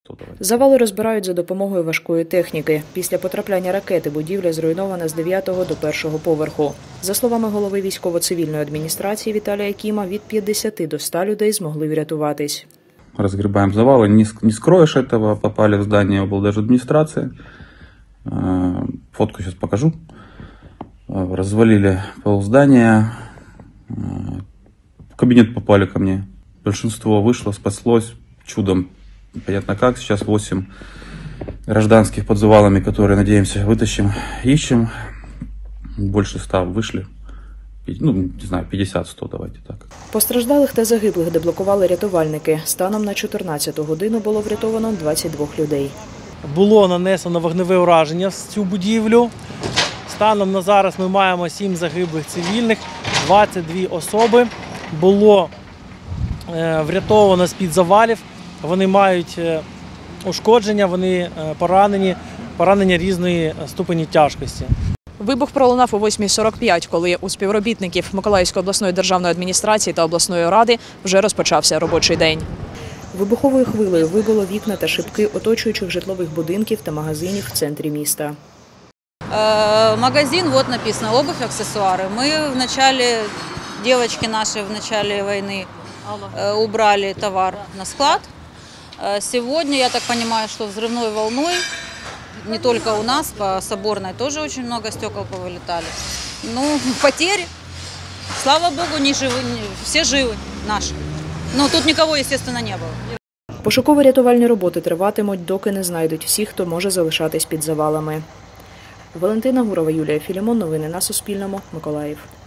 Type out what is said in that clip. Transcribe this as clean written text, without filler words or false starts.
Завали розбирають за допомогою важкої техніки. Після потрапляння ракети будівля зруйнована з 9-го до 1-го поверху. За словами голови військово-цивільної адміністрації Віталія Кіма, від 50 до 100 людей змогли врятуватись. Разгребаем завалы, не скроешь этого, попали в здание облдержадминистрации. Фотку сейчас покажу. Развалили полздания. В кабинет попали ко мне. Большинство вышло, спаслось чудом. Понятно как. Сейчас 8 гражданских под завалами, которые, надеемся, вытащим. Ищем. Больше 100 вышли. Ну, не знаю, 50-100, давайте так. Постраждалих та загиблих деблокували рятувальники. Станом на 14-ту годину було врятовано 22 людей. Було нанесено вогневе ураження в цю будівлю. Станом на зараз ми маємо 7 загиблих цивільних, 22 особи. Було врятовано з-під завалів. Вони мають ушкодження, вони поранення різної ступені тяжкості. Вибух пролунав о 8:45, коли у співробітників Миколаївської обласної державної адміністрації та обласної ради вже розпочався робочий день. Вибуховою хвилею вибило вікна та шибки оточуючих житлових будинків та магазинів в центрі міста. Магазин, вот написано, обувь, аксессуары. Мы в начале, девочки наши в начале войны убрали товар на склад. Сегодня, я так понимаю, что взрывной волной, не только у нас, по Соборной тоже очень много стекол повылетали. Ну, потери, слава богу, не живы, все живы наши. Но тут никого, естественно, не было. Пошуково-рятувальні роботи триватимуть, доки не знайдуть всіх, хто може залишатись під завалами. Валентина Гурова, Юлія Філімон. Новини на Суспільному. Миколаїв.